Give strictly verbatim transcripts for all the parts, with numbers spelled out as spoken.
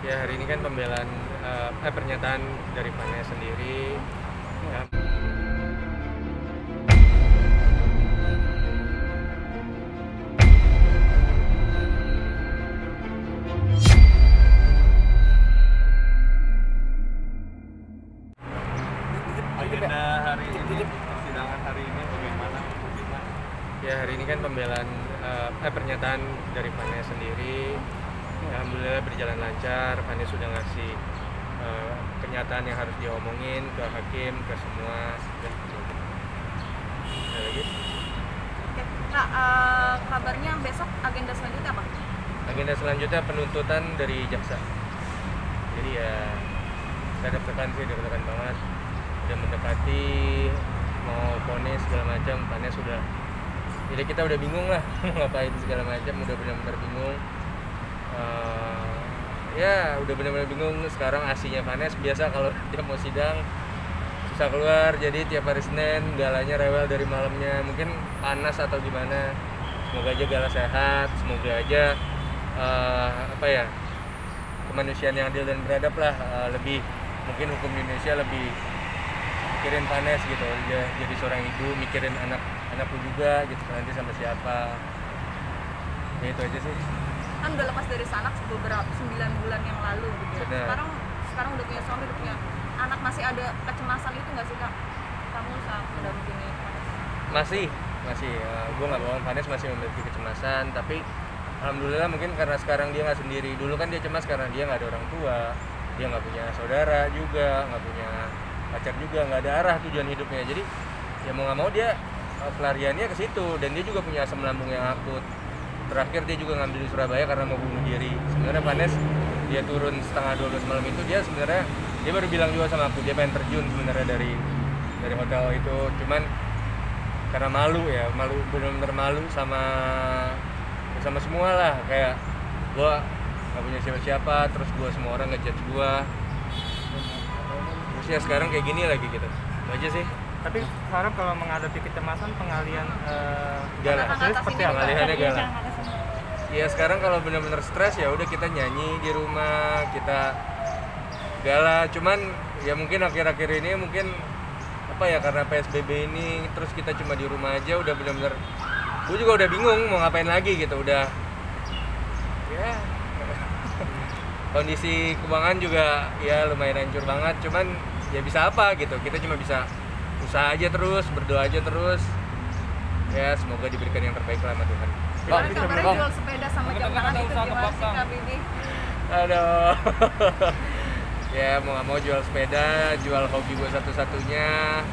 Ya hari ini kan pembelaan eh, eh, pernyataan dari Vanessa sendiri. Ya, Agenda hari ini, persidangan hari ini bagaimana? ya hari ini kan pembelaan eh, eh, pernyataan dari Vanessa sendiri. Ya, alhamdulillah berjalan lancar. Vanessa sudah ngasih eh, kenyataan yang harus diomongin ke hakim, ke semua. Dan ada lagi. Oke. Kak, eh, kabarnya besok agenda selanjutnya apa? Agenda selanjutnya penuntutan dari jaksa. Jadi ya kita deg-degan sih, deg-degan banget. Udah mendekati mau vonis segala macam, Vanessa sudah. Jadi kita udah bingung lah mau ngapain segala macam, udah benar-benar bingung. Uh, ya udah benar-benar bingung. Sekarang asinya Vanessa biasa kalau dia mau sidang susah keluar, jadi tiap hari Senin galanya rewel dari malamnya, mungkin panas atau gimana. Semoga aja gala sehat, semoga aja uh, apa ya kemanusiaan yang adil dan beradab lah. Uh, lebih mungkin hukum di Indonesia lebih mikirin Vanessa gitu, dia jadi seorang ibu mikirin anak anakku juga gitu, nanti sama siapa. Ya itu aja sih. Kan udah lepas dari sana beberapa sembilan bulan yang lalu gitu ya. Benar. Sekarang sekarang udah punya suami, udah punya anak, masih ada kecemasan itu nggak sih Kak? Kamu saat mendampingi Vanessa? Masih, masih. Uh, gue nggak bohong, Vanessa masih memiliki kecemasan, tapi alhamdulillah mungkin karena sekarang dia nggak sendiri. Dulu kan dia cemas karena dia nggak ada orang tua, dia nggak punya saudara juga, nggak punya pacar juga, nggak ada arah tujuan hidupnya. Jadi ya mau nggak mau dia uh, pelariannya ke situ, dan dia juga punya asam lambung yang akut. Terakhir dia juga ngambil di Surabaya karena mau bunuh diri. Sebenarnya Vanessa dia turun setengah dua belas malam itu, dia sebenarnya dia baru bilang juga sama aku dia pengen terjun sebenarnya dari dari hotel itu, cuman karena malu ya, malu benar-benar malu sama sama semua lah, kayak gua nggak punya siapa-siapa, terus gua semua orang ngejudge gua, terus ya sekarang kayak gini lagi gitu. Itu aja sih. Tapi harap kalau menghadapi kecemasan pengalian eh, Galah. hasilnya seperti apa? Pengalihannya galah. Ya sekarang kalau benar-benar stres ya udah kita nyanyi di rumah, kita galah. Cuman ya mungkin akhir-akhir ini mungkin apa ya, karena P S B B ini terus kita cuma di rumah aja, udah benar-benar gue juga udah bingung mau ngapain lagi gitu. Udah ya kondisi keuangan juga ya lumayan hancur banget, cuman ya bisa apa gitu, kita cuma bisa usaha aja terus, berdoa aja terus, ya semoga diberikan yang terbaik lah sama Tuhan. Gimana kabarnya jual sepeda sama jam tangan itu gimana sih Kak Bibi? Aduh. Ya mau nggak mau jual sepeda, jual hobi gue satu-satunya,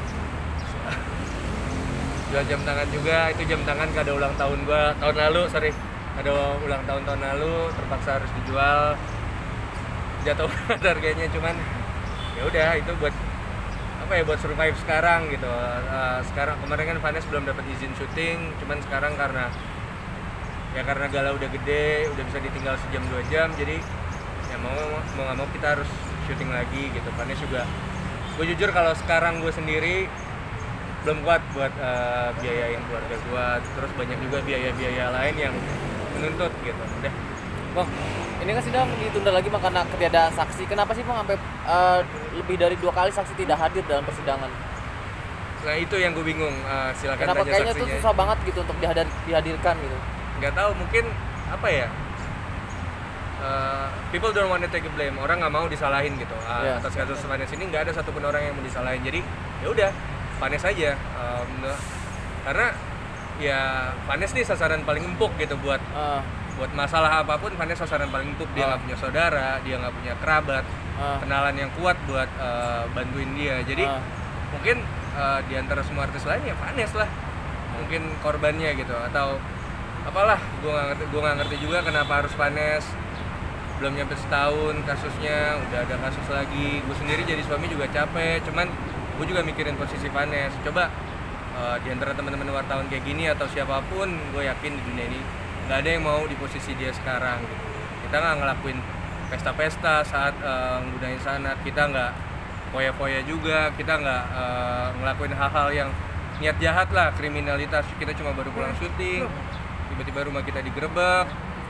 jual jam tangan juga. Itu jam tangan kado ulang tahun gue tahun lalu, sorry kado ulang tahun tahun lalu, terpaksa harus dijual, jatuh harganya. Cuman ya udah itu buat apa ya, buat survive sekarang gitu. Uh, sekarang kemarin kan Vanessa belum dapat izin syuting, cuman sekarang karena ya karena Gala udah gede, udah bisa ditinggal sejam dua jam, jadi ya mau mau nggak mau kita harus syuting lagi gitu. Vanessa juga, gue jujur kalau sekarang gue sendiri belum kuat buat uh, biayain keluarga gue, terus banyak juga biaya-biaya lain yang menuntut gitu. Udah. Bang, ini kan sidang ditunda lagi karena ketiadaan saksi. Kenapa sih Bang sampai uh, lebih dari dua kali saksi tidak hadir dalam persidangan? Nah itu yang gue bingung. Uh, silakan Kenapa tanya kayaknya saksinya. tuh susah banget gitu untuk dihadir, dihadirkan gitu? Nggak tahu, mungkin apa ya? Uh, people don't want to take a blame. Orang nggak mau disalahin gitu. Uh, Yeah. Atas kasus Vanessa ini nggak ada satupun orang yang mau disalahin. Jadi ya udah, Vanessa aja. Um, karena ya Vanessa nih sasaran paling empuk gitu buat Uh, buat masalah apapun. Vanessa sasaran paling empuk. Dia nggak Ah. punya saudara, dia nggak punya kerabat, uh, kenalan yang kuat buat uh, bantuin dia. Jadi uh, mungkin uh, di antara semua artis lain ya Vanessa lah mungkin korbannya gitu, atau apalah, gue nggak ngerti gue nggak ngerti juga kenapa harus Vanessa. Belum nyampe setahun kasusnya udah ada kasus lagi. Gue sendiri jadi suami juga capek, cuman gue juga mikirin posisi Vanessa. Coba uh, di antara teman-teman wartawan kayak gini atau siapapun, gue yakin di dunia ini nggak ada yang mau di posisi dia sekarang gitu. Kita nggak ngelakuin pesta-pesta saat uh, nggunain sana, kita nggak foya-foya juga, kita nggak uh, ngelakuin hal-hal yang niat jahat lah, kriminalitas. Kita cuma baru pulang syuting, tiba-tiba rumah kita digerebek,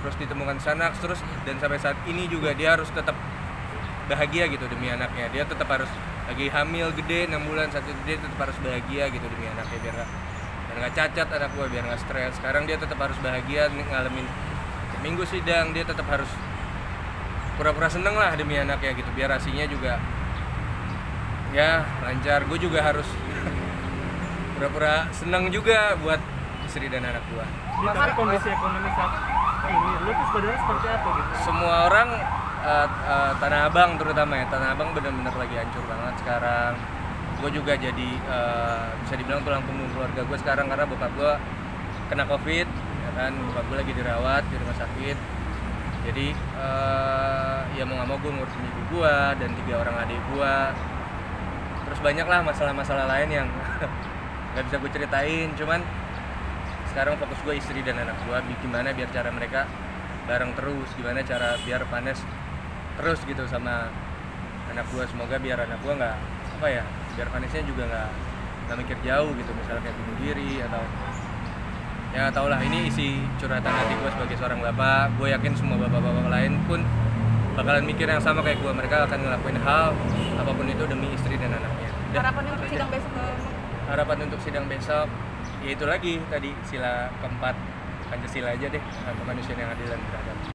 terus ditemukan sanak terus, dan sampai saat ini juga dia harus tetap bahagia gitu demi anaknya. Dia tetap harus lagi hamil gede enam bulan satu dia tetap harus bahagia gitu demi anaknya, biar nggak biar nggak cacat anak gue, biar nggak stres. Sekarang dia tetap harus bahagia ngalamin minggu sidang, dia tetap harus pura-pura seneng lah demi anaknya gitu, biar asinya juga ya lancar. Gue juga harus pura-pura seneng juga buat istri dan anak gue. Di, tapi kondisi ekonomi saat ini lu tuh sebenarnya seperti apa gitu? Semua orang uh, uh, Tanah Abang terutama ya, Tanah Abang benar-benar lagi hancur banget sekarang. Gue juga jadi uh, bisa dibilang tulang punggung keluarga gue sekarang, karena bokap gue kena covid ya kan, bokap gue lagi dirawat di rumah sakit. Jadi uh, ya mau nggak mau gue ngurusin ibu gue dan tiga orang adik gue, terus banyak lah masalah-masalah lain yang nggak bisa gue ceritain. Cuman sekarang fokus gue istri dan anak gue, gimana biar cara mereka bareng terus, gimana cara biar Vanes terus gitu sama anak gue. Semoga biar anak gue nggak apa ya, biar Vanesnya juga nggak nggak mikir jauh gitu, misalnya kayak bunuh diri atau ya tau lah. Ini isi curhatan hati gue sebagai seorang bapak. Gue yakin semua bapak-bapak lain pun bakalan mikir yang sama kayak gue. Mereka akan ngelakuin hal apapun itu demi istri dan anaknya. Udah, Harapannya untuk itu sidang aja. besok Bang? Harapan untuk sidang besok ya itu lagi tadi, sila keempat Pancasila aja deh, kemanusiaan yang adil dan beradab.